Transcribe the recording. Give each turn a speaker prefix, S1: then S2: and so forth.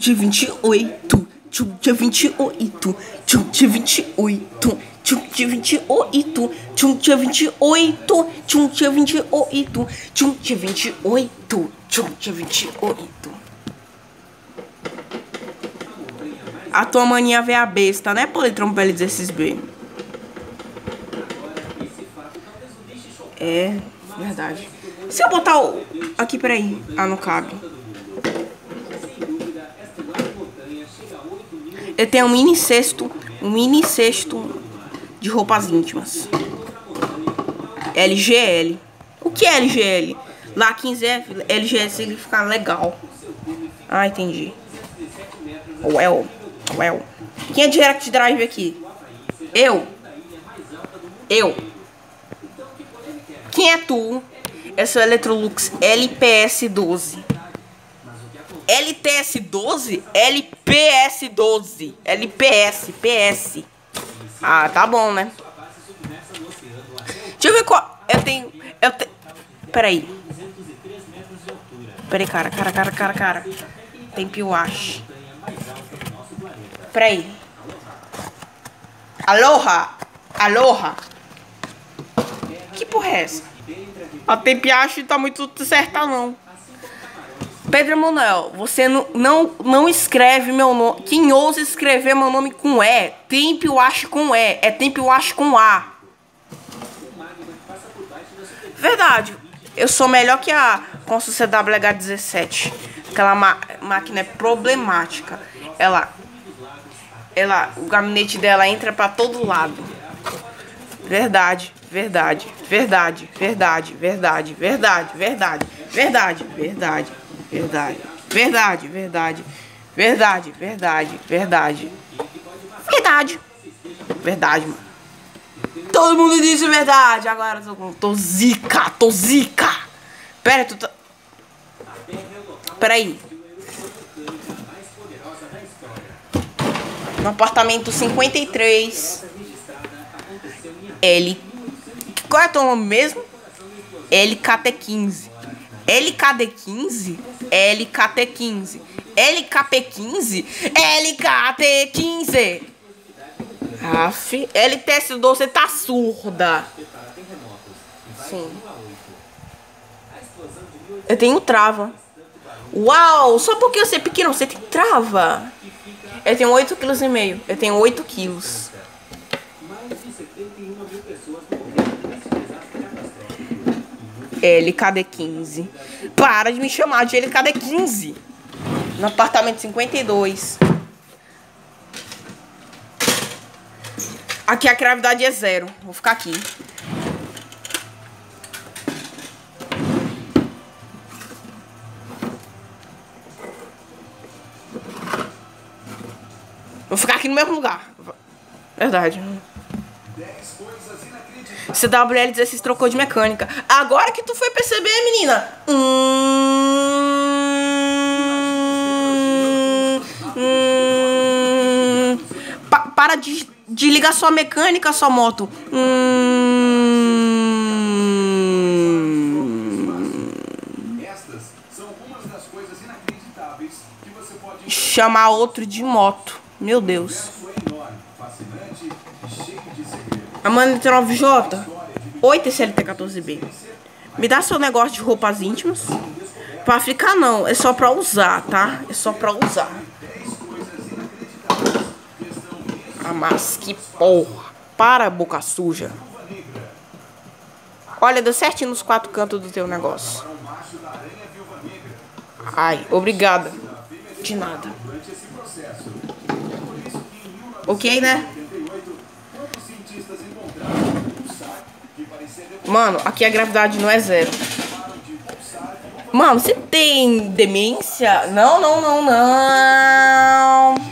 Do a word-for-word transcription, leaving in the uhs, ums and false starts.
S1: dia vinte e oito, dia vinte e oito, dia vinte e oito, dia vinte e oito, dia vinte e oito, dia vinte e oito, dia vinte e oito, dia vinte e oito. A tua mania vê a besta, né, Poletron, pra ele dizer esses B. É, verdade. Se eu botar o... Aqui, peraí. Ah, não cabe. Eu tenho um mini cesto. Um mini cesto de roupas íntimas. L G L. O que é L G L? Lá quinze F, L G L significa legal. Ah, entendi. Well, well. Quem é Direct Drive aqui? Eu. Eu. Quem é tu? Eu sou Electrolux L P S doze. L T S doze? L P S doze. L P S, P S. Ah, tá bom, né? Deixa eu ver qual... Eu tenho... Eu tenho... Peraí. Peraí, cara, cara, cara, cara, cara. Tem piuache. Peraí. Aloha. Aloha. Que porra é essa? A tempiache tá muito certa, não. Pedro Emanuel, você não, não, não escreve meu nome. Quem ousa escrever meu nome com E? Tempiache com E. É tempiache com A. Verdade. Eu sou melhor que a Consul C W H dezessete. Aquela ma máquina é problemática. Ela... Ela... O gabinete dela entra pra todo lado. Verdade. Verdade, verdade, verdade, verdade, verdade, verdade, verdade, verdade, verdade, verdade, verdade, verdade, verdade, verdade, verdade, verdade, mano. Todo mundo disse verdade, agora eu tô, tô zica, tô zica. Pera, tu tá... Pera aí. No apartamento cinquenta e três, L... Qual é o teu nome mesmo? L K T quinze. L K D quinze? L K T quinze. L K P quinze? L K T quinze. Aff. L T S doze, você tá surda. Sim. Eu tenho trava. Uau, só porque eu sei pequeno, você tem trava. Eu tenho oito quilos e meio. Eu tenho oito quilos. L K D quinze. Para de me chamar de L K D quinze. No apartamento cinquenta e dois. Aqui a gravidade é zero. Vou ficar aqui. Vou ficar aqui no mesmo lugar. Verdade. C W L dezesseis trocou de mecânica. Agora que tu foi perceber, menina. Hum, hum, pa para de, de ligar sua mecânica, sua moto. Hum, chamar outro de moto. Meu Deus. A Mano nove J. Oi, T C L T quatorze B. Me dá seu negócio de roupas íntimas. Pra ficar não, é só pra usar, tá? É só pra usar. Ah, mas que porra. Para, boca suja. Olha, deu certinho nos quatro cantos do teu negócio. Ai, obrigada. De nada. Ok, né? Mano, aqui a gravidade não é zero. Mano, você tem demência? Não, não, não, não.